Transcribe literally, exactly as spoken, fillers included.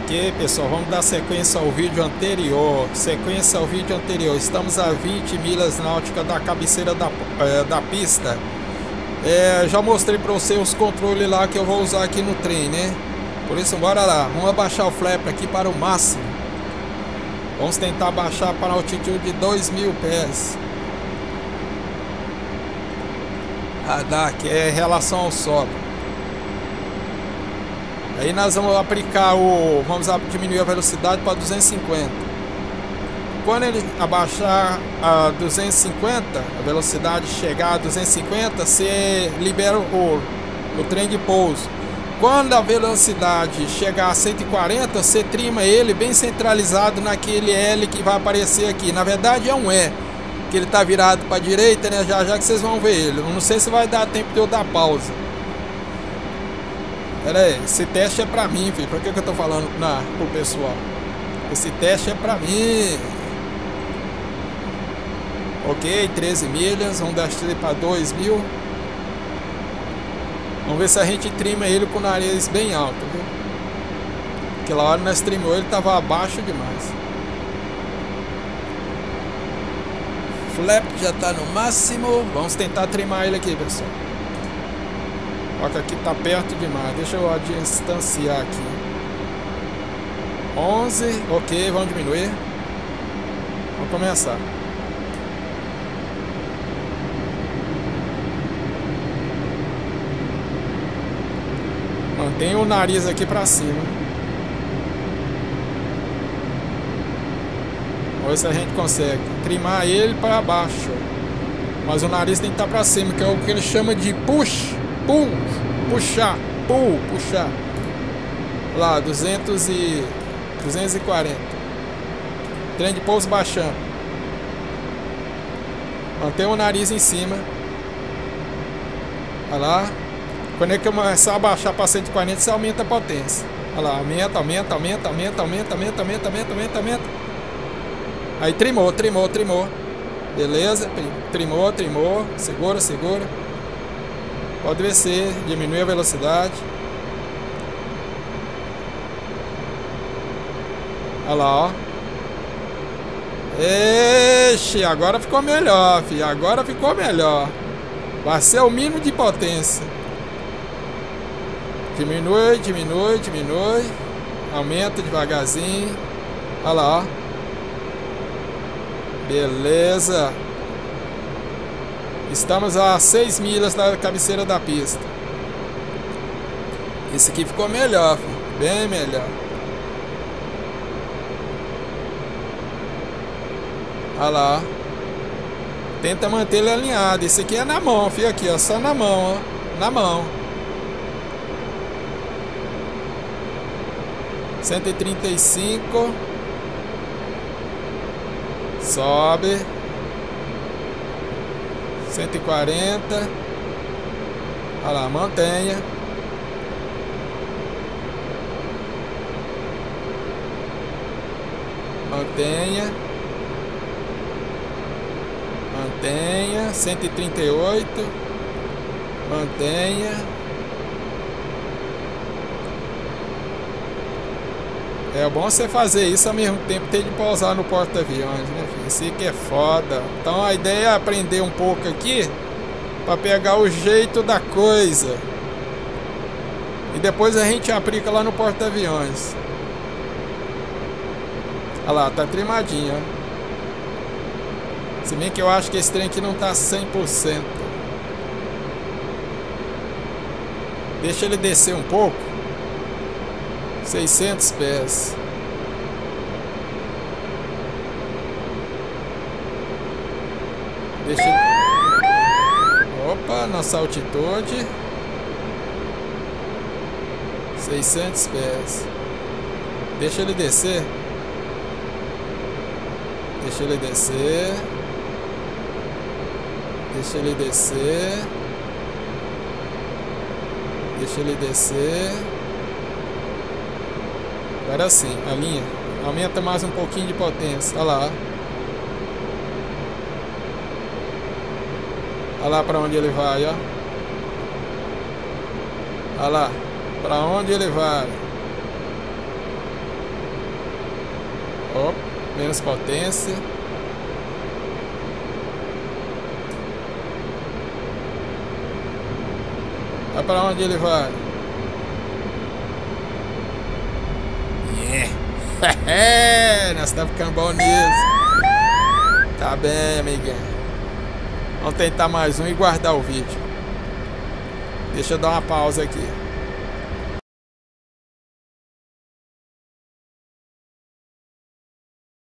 Ok, pessoal, vamos dar sequência ao vídeo anterior. Sequência ao vídeo anterior. Estamos a vinte milhas náuticas da cabeceira da, é, da pista. É, já mostrei para você os controles lá que eu vou usar aqui no trem, né? Por isso, bora lá. Vamos abaixar o flap aqui para o máximo. Vamos tentar baixar para a altitude de dois mil pés. Radar, que é em relação ao solo. Aí nós vamos aplicar o... Vamos diminuir a velocidade para duzentos e cinquenta. Quando ele abaixar a duzentos e cinquenta, a velocidade chegar a duzentos e cinquenta, você libera o, o trem de pouso. Quando a velocidade chegar a cento e quarenta, você trima ele bem centralizado naquele L que vai aparecer aqui. Na verdade é um E, que ele está virado para a direita, né? Já já que vocês vão ver ele. Eu não sei se vai dar tempo de eu dar pausa. Pera aí, esse teste é pra mim, filho. Por que que eu tô falando na, pro pessoal? Esse teste é pra mim. Ok, treze milhas. Vamos dar para dois mil. Vamos ver se a gente trima ele com o nariz bem alto, viu? Aquela hora nós trimou ele, tava abaixo demais. Flap já tá no máximo. Vamos tentar trimar ele aqui, pessoal. Olha que aqui tá perto demais. Deixa eu distanciar aqui. onze. Ok, vamos diminuir. Vamos começar. Mantenha o nariz aqui pra cima. Vamos ver se a gente consegue trimar ele para baixo. Mas o nariz tem que estar pra cima, que é o que ele chama de push. Pull, puxar, pull, puxar. Lá, duzentos e quarenta. Trem de pouso baixando. Mantém o nariz em cima. Olha lá. Quando ele começar a baixar para cento e quarenta, você aumenta a potência. Olha lá, aumenta, aumenta, aumenta, aumenta, aumenta, aumenta, aumenta, aumenta, aumenta, aumenta. Aí trimou, trimou, trimou. Beleza? Trimou, trimou. Segura, segura. Pode descer, diminui a velocidade. Olha lá, ó. Ixi, agora ficou melhor, filho. Agora ficou melhor. Vai ser o mínimo de potência. Diminui, diminui, diminui. Aumenta devagarzinho. Olha lá, ó. Beleza. Estamos a seis milhas da cabeceira da pista. Esse aqui ficou melhor, filho. Bem melhor. Olha lá. Tenta manter ele alinhado. Esse aqui é na mão, filho. Aqui, ó. Só na mão, ó. Na mão. cento e trinta e cinco. Sobe. cento e quarenta. Olha lá, mantenha. Mantenha. Mantenha. cento e trinta e oito. Mantenha. É bom você fazer isso ao mesmo tempo ter de pousar no porta-aviões, né, filho? Isso aqui é foda. Então a ideia é aprender um pouco aqui para pegar o jeito da coisa. E depois a gente aplica lá no porta-aviões. Olha lá, tá trimadinho, ó. Se bem que eu acho que esse trem aqui não tá cem por cento. Deixa ele descer um pouco. seiscentos pés. Deixa ele... Opa, nossa altitude. seiscentos pés. Deixa ele descer. Deixa ele descer. Deixa ele descer. Deixa ele descer. Agora sim, a linha. Aumenta mais um pouquinho de potência. Olha lá. Olha lá para onde ele vai, ó. Olha lá. Para onde ele vai? Opa, menos potência. Vai pra onde ele vai? Yeah! Nós estamos ficando bom nisso. Tá bem, amiguinho. Vamos tentar mais um e guardar o vídeo. Deixa eu dar uma pausa aqui.